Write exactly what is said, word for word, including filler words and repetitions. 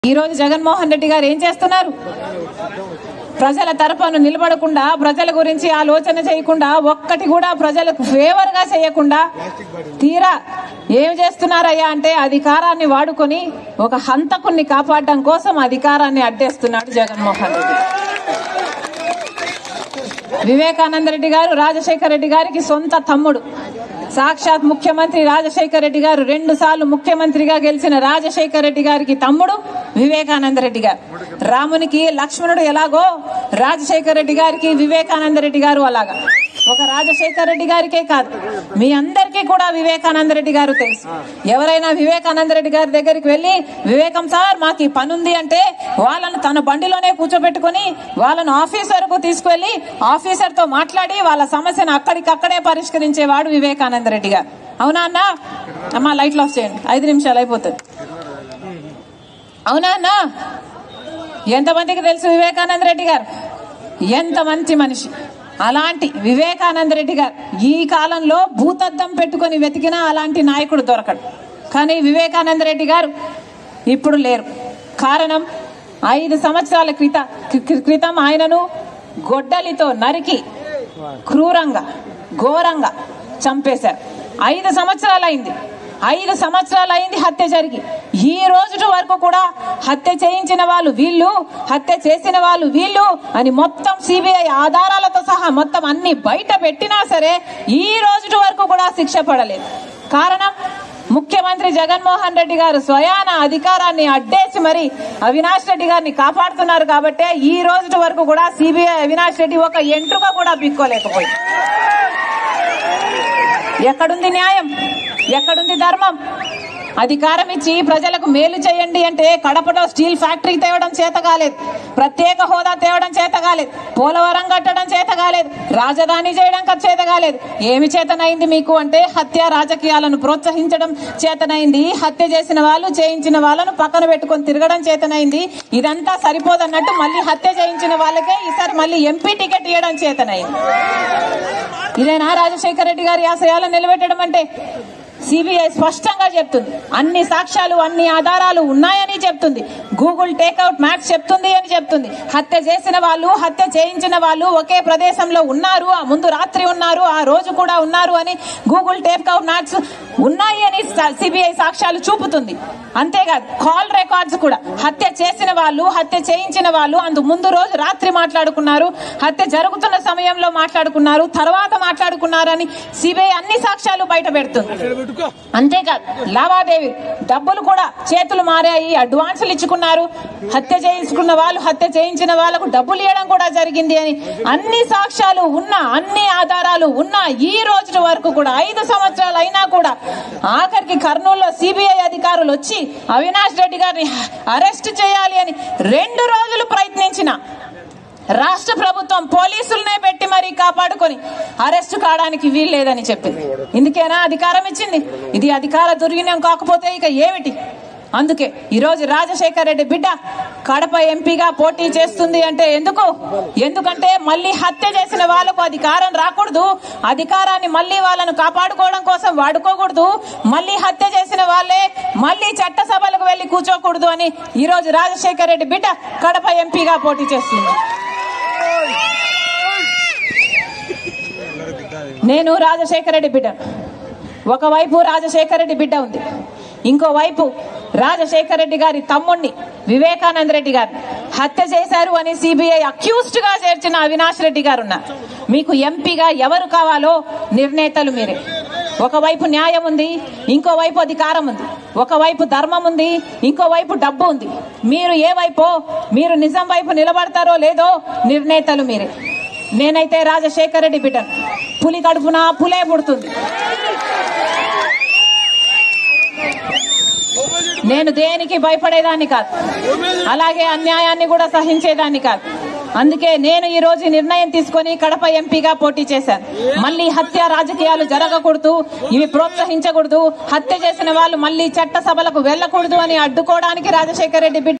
ఈ రోజు జగన్మోహన్ రెడ్డి గారు ఏం చేస్తున్నారు? ప్రజల తరపున నిలబడకుండా, ప్రజల గురించి ఆలోచన చేయకుండా, ఒక్కటి కూడా ప్రజలకు ఫేవర్ గా చేయకుండా తీరా ఏం చేస్తున్నారయ్యా అంటే అధికారాన్ని వాడుకొని ఒక హంతకుణ్ణి కాపాడడం కోసం అధికారాన్ని అడ్డేస్తున్నాడు జగన్మోహన్ రెడ్డి. వివేకానంద రెడ్డి గారు రాజశేఖర రెడ్డి గారికి సొంత తమ్ముడు. సాక్షాత్ ముఖ్యమంత్రి రాజశేఖర రెడ్డి గారు రెండు సార్లు ముఖ్యమంత్రిగా గెలిచిన రాజశేఖర రెడ్డి గారికి తమ్ముడు వివేకానంద రెడ్డి గారు. రామునికి లక్ష్మణుడు ఎలాగో రాజశేఖర రెడ్డి గారికి వివేకానంద రెడ్డి గారు అలాగా. ఒక రాజశేఖర రెడ్డి గారికే కాదు, మీ అందరికీ కూడా వివేకానంద రెడ్డి గారు తెలుసు. ఎవరైనా వివేకానంద రెడ్డి గారి దగ్గరికి వెళ్లి వివేకం సార్ మాకు ఈ పని ఉంది అంటే వాళ్ళను తన బండిలోనే కూర్చోబెట్టుకుని వాళ్ళను ఆఫీసర్ కు తీసుకువెళ్లి ఆఫీసర్ తో మాట్లాడి వాళ్ళ సమస్యను అక్కడికక్కడే పరిష్కరించేవాడు వివేకానంద రెడ్డి గారు. అవునా అన్నా? అమ్మా లైట్లు ఆఫ్ చేయండి, ఐదు నిమిషాలు అయిపోతుంది. అవునా అన్నా? ఎంతమందికి తెలుసు వివేకానంద రెడ్డి గారు? ఎంత మంచి మనిషి. అలాంటి వివేకానంద రెడ్డి గారు ఈ కాలంలో భూతద్దం పెట్టుకుని వెతికినా అలాంటి నాయకుడు దొరకడు. కానీ వివేకానంద రెడ్డి గారు ఇప్పుడు లేరు. కారణం, ఐదు సంవత్సరాల క్రిత క్రితం ఆయనను గొడ్డలితో నరికి క్రూరంగా ఘోరంగా చంపేశారు. ఐదు సంవత్సరాలు అయింది ఐదు సంవత్సరాలు అయింది హత్య జరిగి. ఈ రోజు వరకు కూడా హత్య చేయించిన వాళ్ళు వీళ్ళు, హత్య చేసిన వాళ్ళు వీళ్ళు అని మొత్తం సిబిఐ ఆధారాలతో సహా మొత్తం అన్ని బయట పెట్టినా సరే ఈ రోజు వరకు కూడా శిక్ష పడలేదు. కారణం, ముఖ్యమంత్రి జగన్మోహన్ రెడ్డి గారు స్వయాన అధికారాన్ని అడ్డేసి మరి అవినాష్ రెడ్డి గారిని కాపాడుతున్నారు కాబట్టే ఈ రోజు వరకు కూడా సిబిఐ అవినాష్ రెడ్డి ఒక ఎంట్రుక కూడా బిక్కోలేకపోయింది. ఎక్కడుంది న్యాయం? ఎక్కడుంది ధర్మం? అధికారం ఇచ్చి ప్రజలకు మేలు చేయండి అంటే కడపలో స్టీల్ ఫ్యాక్టరీ తేవడం చేత కాలేదు, ప్రత్యేక హోదా తేవడం చేత కాలేదు, పోలవరం కట్టడం చేత కాలేదు, రాజధాని చేయడం చేత కాలేదు. ఏమి చేతనైంది మీకు అంటే హత్య రాజకీయాలను ప్రోత్సహించడం చేతనైంది. హత్య చేసిన వాళ్ళు చేయించిన వాళ్ళను పక్కన పెట్టుకొని తిరగడం చేతనైంది. ఇదంతా సరిపోదన్నట్టు మళ్ళీ హత్య చేయించిన వాళ్ళకే ఈసారి మళ్ళీ ఎంపీ టికెట్ ఇవ్వడం చేతనైంది. ఇదేనా రాజశేఖర రెడ్డి గారి ఆశయాలను నిలబెట్టడం అంటే? సిబిఐ స్పష్టంగా చెప్తుంది, అన్ని సాక్ష్యాలు అన్ని ఆధారాలు ఉన్నాయని చెప్తుంది. గూగుల్ టేక్అవుట్ మ్యాప్స్ చెప్తుంది అని చెప్తుంది. హత్య చేసిన వాళ్ళు హత్య చేయించిన వాళ్ళు ఒకే ప్రదేశంలో ఉన్నారు, ఆ ముందు రాత్రి ఉన్నారు, ఆ రోజు కూడా ఉన్నారు అని గూగుల్ టేక్అవుట్ మ్యాప్స్ ఉన్నాయి అని సిబిఐ సాక్ష్యాలు చూపుతుంది. అంతేకాదు కాల్ రికార్డ్స్ కూడా హత్య చేసిన వాళ్ళు హత్య చేయించిన వాళ్ళు అందు ముందు రోజు రాత్రి మాట్లాడుకున్నారు, హత్య జరుగుతున్న సమయంలో మాట్లాడుకున్నారు, తర్వాత మాట్లాడుకున్నారని సిబిఐ అన్ని సాక్ష్యాలు బయట పెడుతుంది. అంతేకాదు లావాదేవీ డబ్బులు కూడా చేతులు మారాయి, అడ్వాన్సులు ఇచ్చుకున్నారు, హత్య చేయించుకున్న వాళ్ళు హత్య చేయించిన వాళ్ళకు డబ్బులు ఇవ్వడం కూడా జరిగింది అని అన్ని సాక్ష్యాలు ఉన్నా, అన్ని ఆధారాలు ఉన్నా ఈ రోజు వరకు కూడా ఐదు సంవత్సరాలు అయినా కూడా ఆఖరికి కర్నూలులో సిబిఐ అధికారులు వచ్చి అవినాష్ రెడ్డి గారిని అరెస్ట్ చేయాలి అని రెండు రోజులు ప్రయత్నించిన రాష్ట్ర ప్రభుత్వం పోలీసులనే పెట్టి మరీ కాపాడుకొని అరెస్టు కావడానికి వీల్లేదని చెప్పింది. ఇందుకేనా అధికారం ఇచ్చింది? ఇది అధికార దుర్వినియోగం కాకపోతే ఇక ఏమిటి? అందుకే ఈరోజు రాజశేఖర రెడ్డి బిడ్డ కడప ఎంపీగా పోటీ చేస్తుంది అంటే ఎందుకు? ఎందుకంటే మళ్ళీ హత్య చేసిన వాళ్ళకు అధికారం రాకూడదు, అధికారాన్ని మళ్ళీ వాళ్ళను కాపాడుకోవడం కోసం వాడుకోకూడదు, మళ్ళీ హత్య చేసిన వాళ్ళే మళ్ళీ చట్టసభలకు వెళ్లి కూర్చోకూడదు అని ఈ రోజు రాజశేఖర రెడ్డి బిడ్డ కడప ఎంపీగా పోటీ చేస్తుంది. నేను రాజశేఖర రెడ్డి బిడ్డ. ఒకవైపు రాజశేఖర రెడ్డి బిడ్డ ఉంది, ఇంకోవైపు రాజశేఖర రెడ్డి గారి తమ్ముణ్ణి వివేకానంద రెడ్డి గారిని హత్య చేశారు అని సిబిఐ అక్యూజ్డ్ గా చేర్చిన అవినాష్ రెడ్డి గారు ఉన్నారు. మీకు ఎంపీగా ఎవరు కావాలో నిర్ణేతలు మీరే. ఒకవైపు న్యాయం ఉంది, ఇంకోవైపు అధికారం ఉంది, ఒకవైపు ధర్మం ఉంది, ఇంకోవైపు డబ్బు ఉంది. మీరు ఏ వైపో, మీరు నిజం వైపు నిలబడతారో లేదో నిర్ణేతలు మీరే. నేనైతే రాజశేఖర రెడ్డి బిడ్డను. పులి కడుపున పులే పుడుతుంది. నేను దేనికి భయపడేదాన్ని కాదు, అలాగే అన్యాయాన్ని కూడా సహించేదాన్ని కాదు. అందుకే నేను ఈ రోజు నిర్ణయం తీసుకొని కడప ఎంపీగా పోటీ చేశాను. మళ్ళీ హత్య రాజకీయాలు జరగకూడదు, ఇవి ప్రోత్సహించకూడదు, హత్య చేసిన వాళ్ళు మళ్ళీ చట్ట సభలకు వెళ్లకూడదు అని అడ్డుకోవడానికి రాజశేఖర రెడ్డి